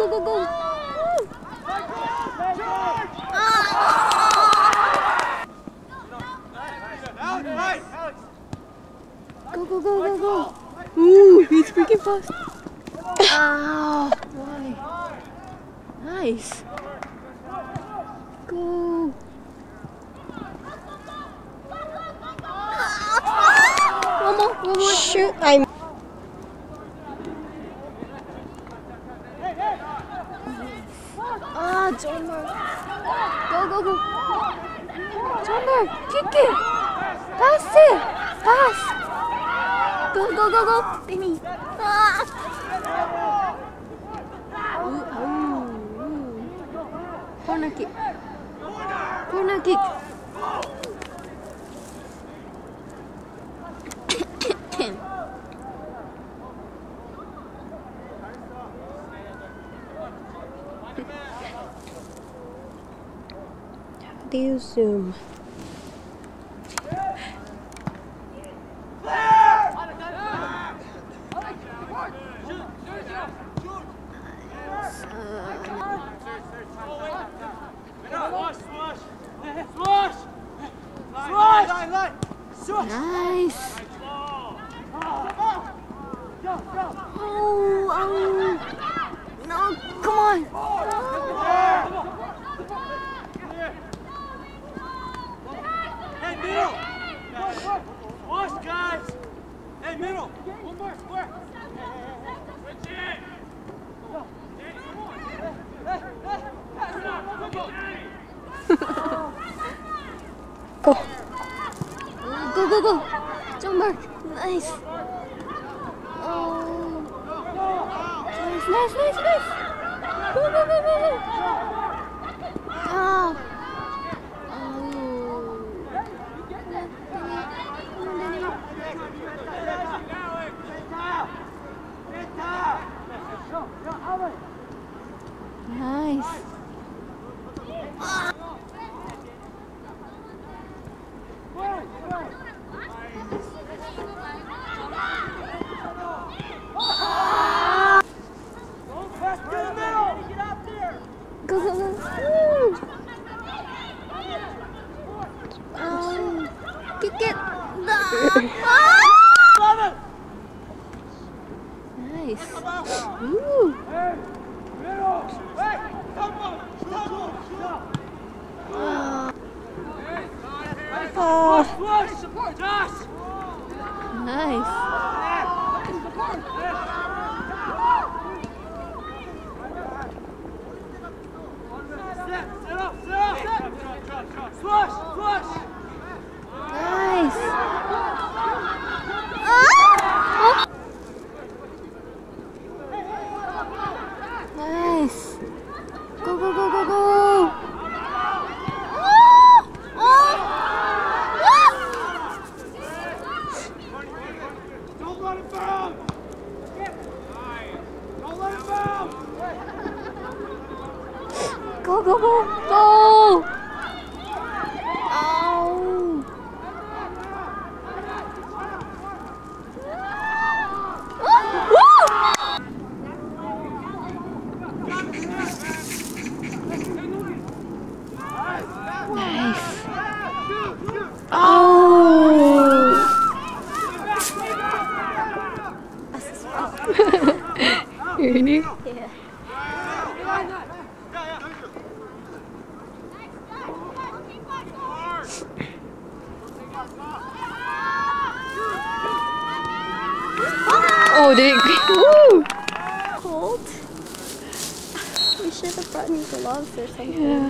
go, go, go. Go, go, go, go, go. Ooh, he's freaking fast. Ow. Why? Nice. Go. One more. Shoot. Jumper. Go, go, go. Jumper, kick it. Pass it. Pass. Go, go, go, go. Timmy. Corner kick. Corner kick. How do you zoom? Nice. Oh, no, come on. Hey, middle. Push, guys. Hey, middle. One more. Switch it. Go. Go. Jumper. Nice. Oh. Nice. Go. Oh. Nice. Go. Kick it. Nice. Ooh. Nice. Flush. Nice. Nice. Go. Don't let it bounce. Don't let it bounce. Go. Oh. Nice. Oh. Really? Yeah. Oh, did it? Woo! Cold. We should have brought me gloves or something. Yeah.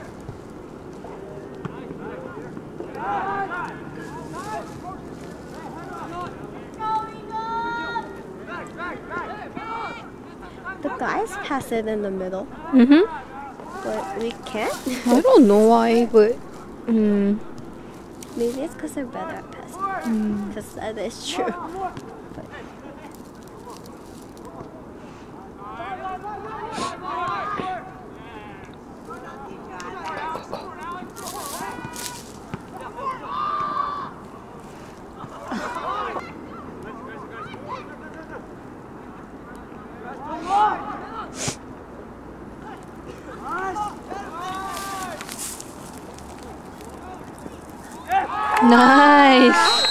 The guys pass it in the middle. But we can't. I don't know why, but maybe it's because they're better at passing. Because that is true. Nice.